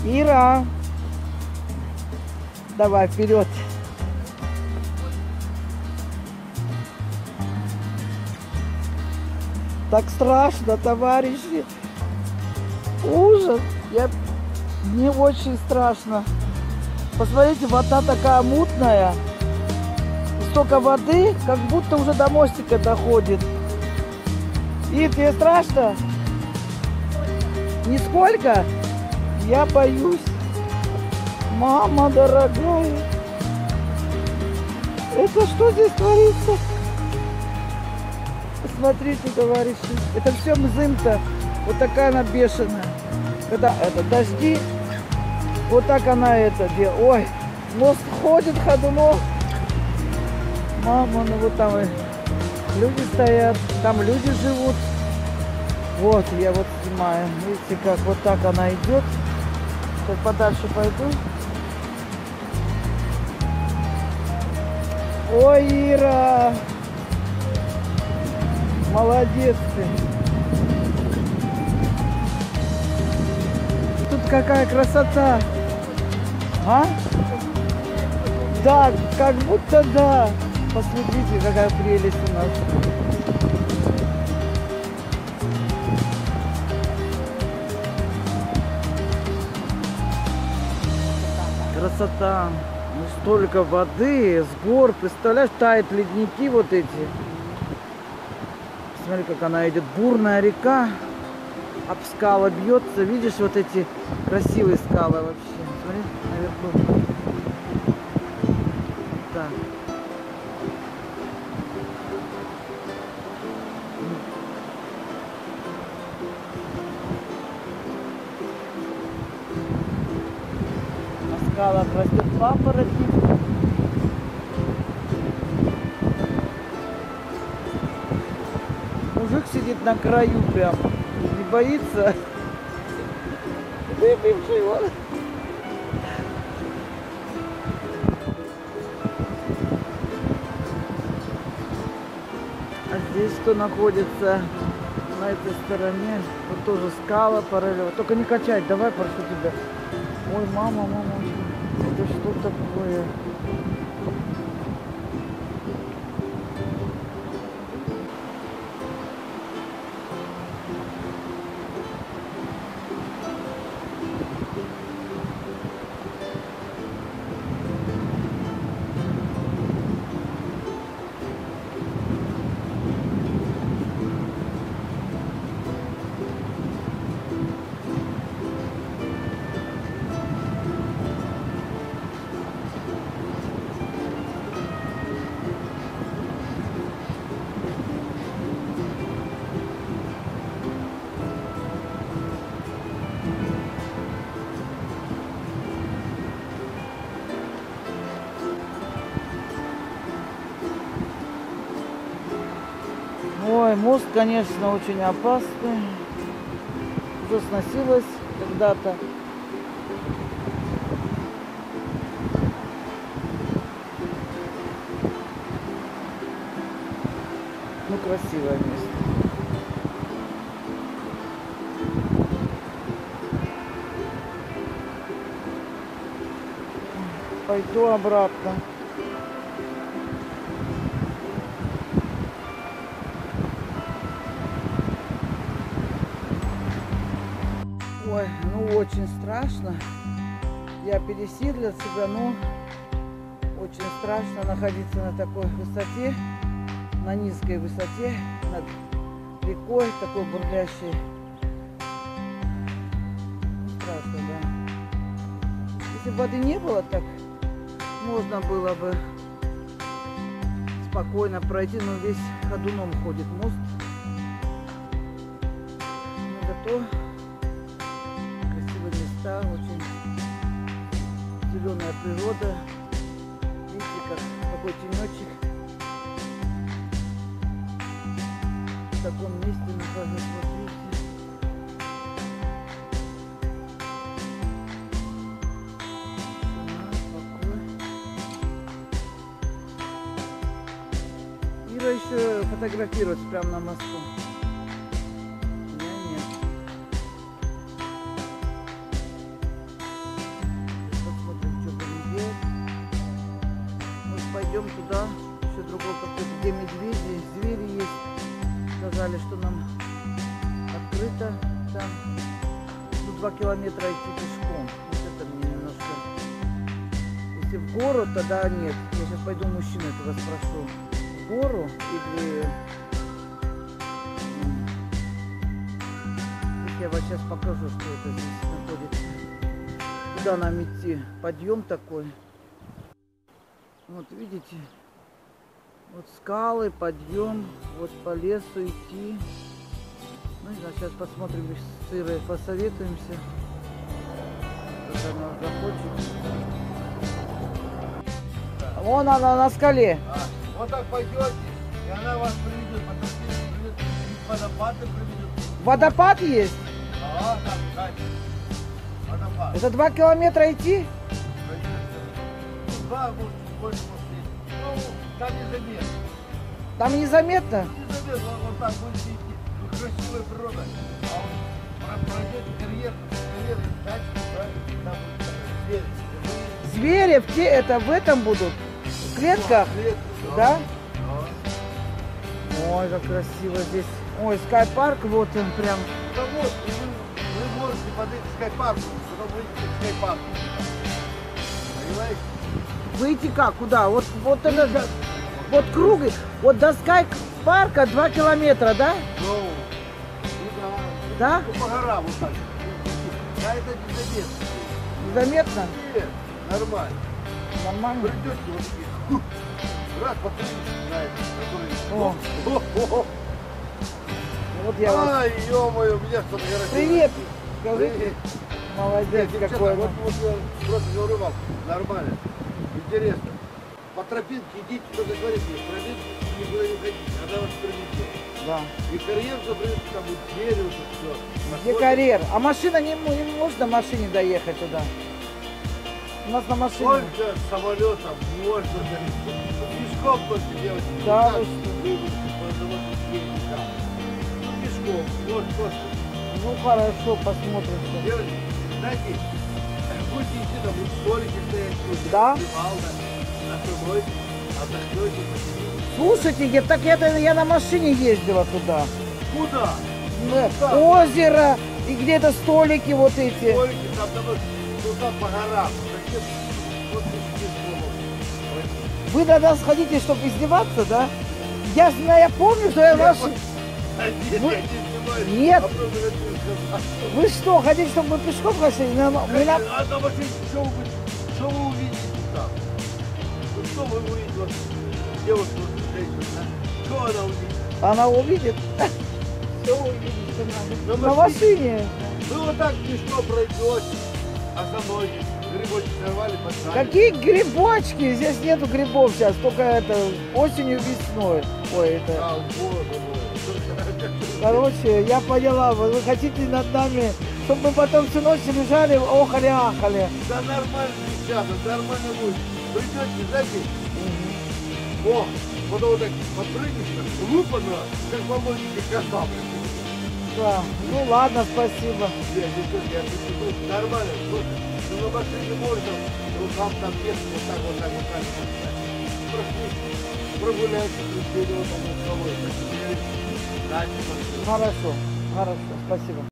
Ира, давай вперед. Так страшно, товарищи. Ужас. Мне очень страшно. Посмотрите, вода такая мутная. Столько воды, как будто уже до мостика доходит. И тебе страшно? Нисколько? Я боюсь. Мама дорогая. Это что здесь творится? Посмотрите, товарищи. Это все мзым-то. Вот такая она бешеная. Когда это дожди, вот так она это делает. Ой, мост ходит ходуном. Мама, ну вот там и люди стоят, там люди живут. Вот, я вот снимаю. Видите, как вот так она идет. Сейчас подальше пойду. Ой, Ира! Молодец ты! Тут какая красота! А? Да, как будто да! Посмотрите, какая прелесть у нас! Красота! Ну, столько воды с гор, представляешь, тают ледники вот эти. Смотри, как она идет, бурная река, об скалы бьется. Видишь, вот эти красивые скалы вообще. Смотри, наверху. Так. На скалах растет папоротник. Мужик сидит на краю прям, не боится. Выпивший он. А здесь что находится на этой стороне? Вот тоже скала параллельно. Только не качать, давай, прошу тебя. Ой, мама, это что такое? Ой, мост, конечно, очень опасный. Уже сносилось когда-то. Ну, красивое место. Пойду обратно. Ой, ну очень страшно. Я пересилила себя, но очень страшно находиться на такой высоте, на низкой высоте, над рекой, такой бурлящей. Страшно, да. Если бы воды не было, так можно было бы спокойно пройти, но весь ходуном ходит мост. Но зато красивые места, очень зеленая природа. Видите, какой тенечек. В таком месте нахожусь, вот видите. Ира еще фотографируется прямо на мосту. Я нет. пойдем туда, еще другой какой-то, где медведи, звери есть. Сказали, что нам открыто там. Тут 2 километра идти пешком. Вот это мне немножко. Если в гору, тогда нет. Я сейчас пойду мужчину этого спрошу. В гору или... Я вам сейчас покажу, что это здесь находится. Куда нам идти? Подъем такой. Вот видите? Вот скалы, подъем. Вот по лесу идти. Ну, не знаю, сейчас посмотрим с Ирой, посоветуемся. Как она захочет. Вон она на скале. Вот так пойдете, и она вас приведет. Водопады приведет. Водопад есть? Там, дальше. Водопад. Это 2 километра идти? Да, может, больше после. Ну, там незаметно. Там незаметно? Незаметно, вот так будете идти. Тут красивая природа. А вот пройдете карьер, дальше, там звери. Звери в этом будут? В клетках? Да? Ой, как красиво здесь. Ой, скайпарк, вот он прям. Да вот, вы можете подойти к скайпарку, потом выйти к скайпарку. Понимаете? Выйти как? Куда? Вот это, вот круг, вот до скайпарка 2 километра, да? Ну, Да? ну по горам вот так. Да, это незаметно. Незаметно? Нет, нормально. Нормально? Придете вот такие, раз, посмотрите на это, О. который... Вот я вас... Ай, ё-моё, меня сфотографировали. Привет! Скажите. Привет. Молодец Нет, какой. вот я просто говорю вам, нормально, интересно. По тропинке идите, только говорите, тропинку никуда не ходите, она вас приведет. Да. И карьер забрать, там вот дерево, все. Где карьер? А машина не можно на машине доехать туда? У нас на машине. Только самолетом можно доехать. Пешком только делать. Да, Так, вы что? Пешком, вот просто. Ну хорошо, посмотрим. Что. Девочки, знаете, будете идти, там будут столики стоять, будете Да? накрывайте, отдохнете, посидите. Слушайте, я на машине ездила туда. Куда? Да. Озеро, и где-то столики вот эти. Столики, там туда по горам. Зачем? Вот пешком. Вы до нас хотите, чтобы издеваться, да? Я помню, что я ваши... Вы- Нет. Вы что, хотите, чтобы мы пешком ходили? А на машине что вы увидите там? Ну, что вы увидите? Вот, девушка, вот, женщина, что она увидит? Она увидит. Что увидит? На машине. Вы вот так пешком пройдете, остановитесь, грибочки сорвали, поставили. Какие грибочки? Здесь нету грибов сейчас, только это осенью, весной. Ой, это... А, вот. Короче, я поняла, вы хотите над нами, чтобы мы потом всю ночь лежали, охали-ахали. Да нормально, девчата, нормально будет. Придете, знаете, о, потом вот так подпрыгнешь, лупано, как помощник кота. Да. Ну ладно, спасибо. Нормально, ну на машине можно, ну там место вот так. Прошли, прогуляйте, пришли, вот там, Хорошо, спасибо.